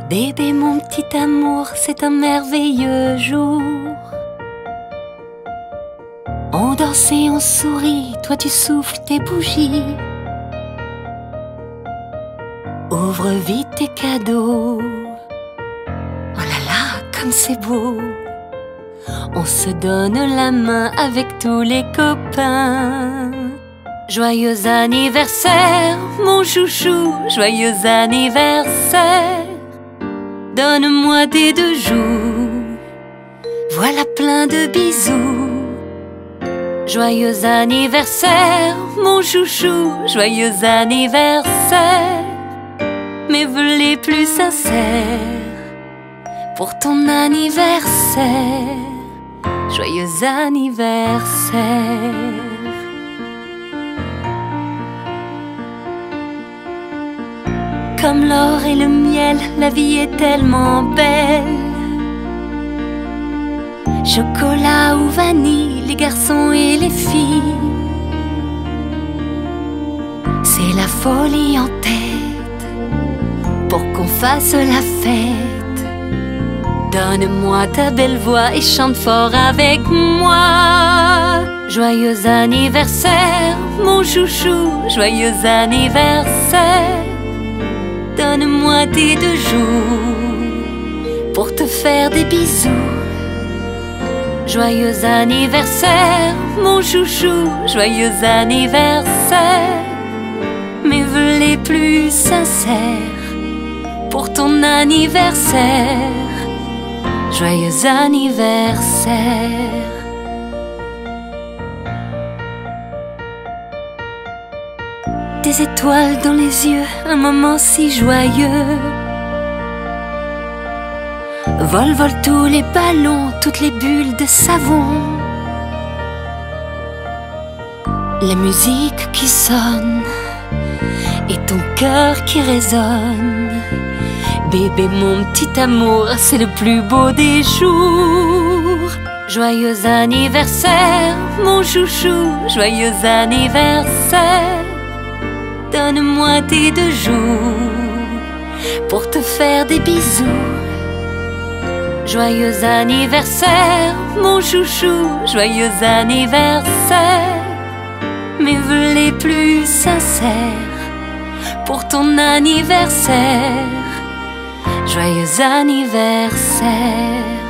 Bébé, mon petit amour, c'est un merveilleux jour. On danse et on sourit, toi tu souffles tes bougies. Ouvre vite tes cadeaux. Oh là là, comme c'est beau. On se donne la main avec tous les copains. Joyeux anniversaire, mon chouchou, joyeux anniversaire. Donne-moi des 2 jours, voilà plein de bisous. Joyeux anniversaire, mon chouchou, joyeux anniversaire. Mes vœux les plus sincères pour ton anniversaire. Joyeux anniversaire. Comme l'or et le miel, la vie est tellement belle. Chocolat ou vanille, les garçons et les filles. C'est la folie en tête pour qu'on fasse la fête. Donne-moi ta belle voix et chante fort avec moi. Joyeux anniversaire, mon chouchou, joyeux anniversaire. Donne-moi tes 2 jours pour te faire des bisous. Joyeux anniversaire, mon chouchou, joyeux anniversaire. Mes vœux les plus sincères pour ton anniversaire. Joyeux anniversaire. Des étoiles dans les yeux, un moment si joyeux. Volent, volent tous les ballons, toutes les bulles de savon. La musique qui sonne et ton cœur qui résonne. Bébé, mon petit amour, c'est le plus beau des jours. Joyeux anniversaire, mon chouchou, joyeux anniversaire. Donne-moi tes 2 jours pour te faire des bisous. Joyeux anniversaire, mon chouchou, joyeux anniversaire. Mes vœux les plus sincères pour ton anniversaire. Joyeux anniversaire.